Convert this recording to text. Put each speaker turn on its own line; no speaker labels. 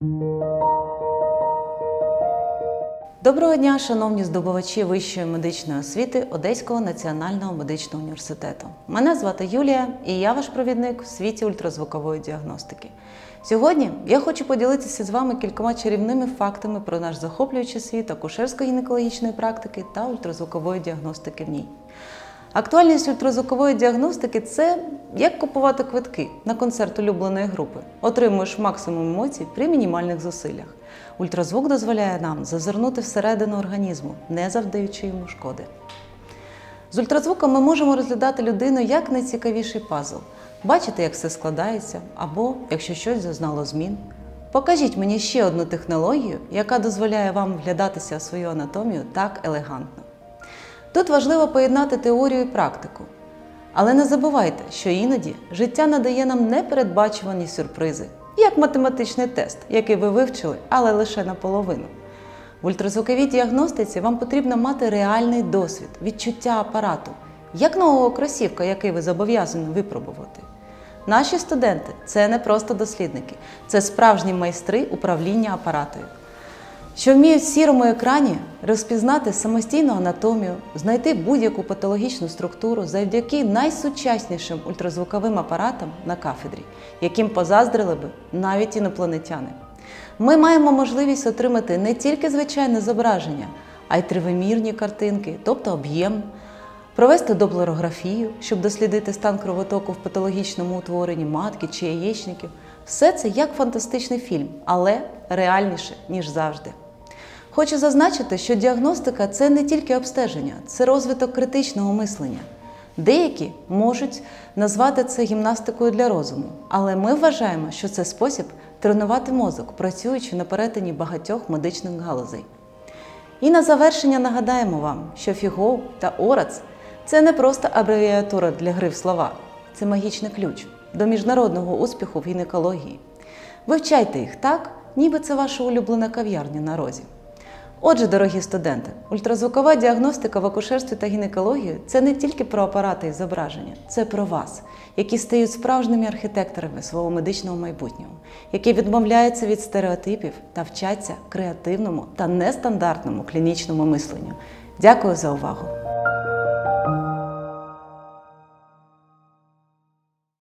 Доброго дня, шановні здобувачі вищої медичної освіти Одеського національного медичного університету. Мене звати Юлія і я ваш провідник в світі ультразвукової діагностики. Сьогодні я хочу поділитися з вами кількома чарівними фактами про наш захоплюючий світ акушерсько-гінекологічної практики та ультразвукової діагностики в ній. Актуальність ультразвукової діагностики – це як купувати квитки на концерт улюбленої групи. Отримуєш максимум емоцій при мінімальних зусиллях. Ультразвук дозволяє нам зазирнути всередину організму, не завдаючи йому шкоди. З ультразвуком ми можемо розглядати людину як найцікавіший пазл. Бачити, як все складається, або, якщо щось зазнало змін. Покажіть мені ще одну технологію, яка дозволяє вам вглядатися в свою анатомію так елегантно. Тут важливо поєднати теорію і практику. Але не забувайте, що іноді життя надає нам непередбачувані сюрпризи, як математичний тест, який ви вивчили, але лише наполовину. В ультразвуковій діагностиці вам потрібно мати реальний досвід, відчуття апарату, як нового кросівка, який ви зобов'язані випробувати. Наші студенти – це не просто дослідники, це справжні майстри управління апаратою, що вміють в сірому екрані розпізнати самостійну анатомію, знайти будь-яку патологічну структуру завдяки найсучаснішим ультразвуковим апаратам на кафедрі, яким позаздрили би навіть інопланетяни. Ми маємо можливість отримати не тільки звичайне зображення, а й тривимірні картинки, тобто об'єм, провести доплерографію, щоб дослідити стан кровотоку в патологічному утворенні матки чи яєчників. Все це як фантастичний фільм, але реальніше, ніж завжди. Хочу зазначити, що діагностика – це не тільки обстеження, це розвиток критичного мислення. Деякі можуть назвати це гімнастикою для розуму, але ми вважаємо, що це спосіб тренувати мозок, працюючи на перетині багатьох медичних галузей. І на завершення нагадаємо вам, що ФІГОВ та ОРАЦ – це не просто абревіатура для гри в слова, це магічний ключ до міжнародного успіху в гінекології. Вивчайте їх так, ніби це ваша улюблена кав'ярня на розі. Отже, дорогі студенти, ультразвукова діагностика в акушерстві та гінекології – це не тільки про апарати і зображення, це про вас, які стають справжніми архітекторами свого медичного майбутнього, які відмовляються від стереотипів та вчаться креативному та нестандартному клінічному мисленню. Дякую за увагу!